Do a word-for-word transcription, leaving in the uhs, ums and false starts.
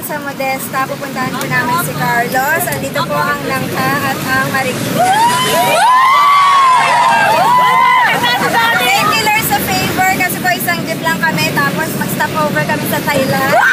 sa Modesta. Pupuntahan po namin si Carlos. Andito po ang Nangka at ang Marikina. Thank you Lord sa favor kasi po isang jeep lang kami tapos mag-stop over kami sa Thailand.